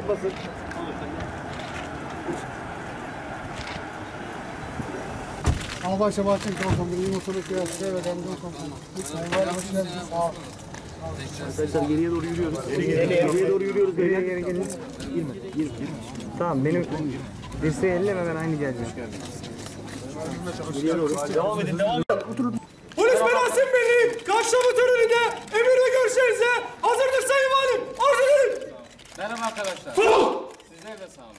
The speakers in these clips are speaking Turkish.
basın. Albayşa Bahçeli Komutanı, İyi Motorlu Kıyafeti ve Demir Komutanı. Sayın Valim hoş geldiniz. Sağ olun. Arkadaşlar geriye doğru yürüyoruz. Geriye doğru yürüyoruz. Geri gelin. Girme. Tamam benim dirseği elleme ben aynı geleceğim. Devam edin, devam edin. Polis Merasim Birliği karşılama töreninde emir ve görüşlerinize hazırdır Sayın Valim. Arz ederim. Merhaba arkadaşlar. Sizler de sağ olun.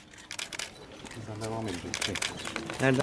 Nerede?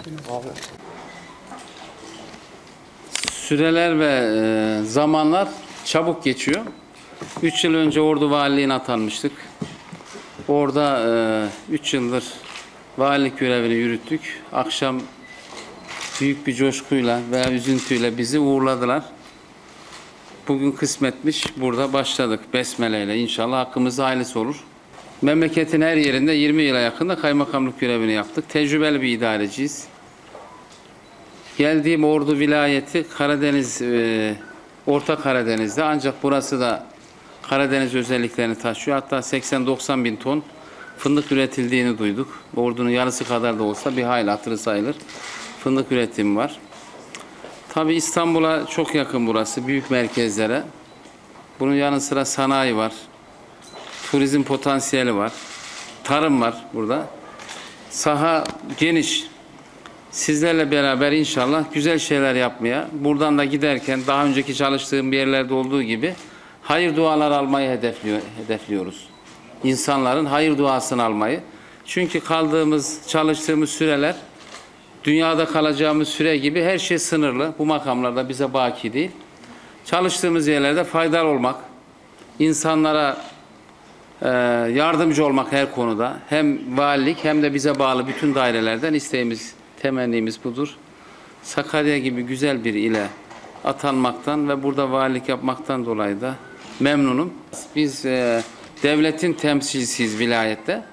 Süreler ve zamanlar çabuk geçiyor. 3 yıl önce Ordu Valiliğine atanmıştık. Orada 3 yıldır valilik görevini yürüttük. Akşam büyük bir coşkuyla veya üzüntüyle bizi uğurladılar. Bugün kısmetmiş, burada başladık besmeleyle. İnşallah hakkımızda hayırlısı olur. Memleketin her yerinde 20 yıla yakında kaymakamlık görevini yaptık. Tecrübeli bir idareciyiz. Geldiğim Ordu vilayeti Karadeniz, Orta Karadeniz'de, ancak burası da Karadeniz özelliklerini taşıyor. Hatta 80-90 bin ton fındık üretildiğini duyduk. Ordu'nun yarısı kadar da olsa bir hayli hatırı sayılır fındık üretimi var. Tabii İstanbul'a çok yakın burası, büyük merkezlere. Bunun yanı sıra sanayi var, turizm potansiyeli var, tarım var burada. Saha geniş. Sizlerle beraber inşallah güzel şeyler yapmaya, buradan da giderken daha önceki çalıştığım bir yerlerde olduğu gibi hayır dualar almayı hedefliyoruz. İnsanların hayır duasını almayı. Çünkü çalıştığımız süreler dünyada kalacağımız süre gibi her şey sınırlı. Bu makamlarda bize baki değil. Çalıştığımız yerlerde faydalı olmak, insanlara yardımcı olmak her konuda. Hem valilik hem de bize bağlı bütün dairelerden isteğimiz, temennimiz budur. Sakarya gibi güzel bir ile atanmaktan ve burada valilik yapmaktan dolayı da memnunum. Biz devletin temsilcisiyiz vilayette.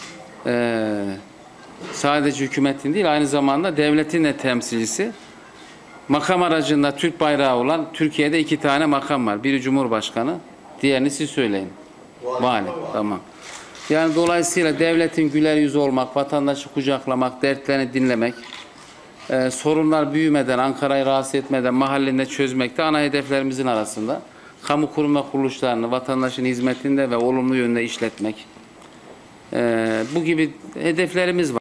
Sadece hükümetin değil, aynı zamanda devletin de temsilcisi. Makam aracında Türk bayrağı olan Türkiye'de 2 tane makam var. Biri Cumhurbaşkanı, diğerini siz söyleyin. Vali. Tamam. Yani dolayısıyla devletin güler yüzü olmak, vatandaşı kucaklamak, dertlerini dinlemek, sorunlar büyümeden, Ankara'yı rahatsız etmeden mahallinde çözmek de ana hedeflerimizin arasında. Kamu kurum ve kuruluşlarını vatandaşın hizmetinde ve olumlu yönde işletmek. Bu gibi hedeflerimiz var.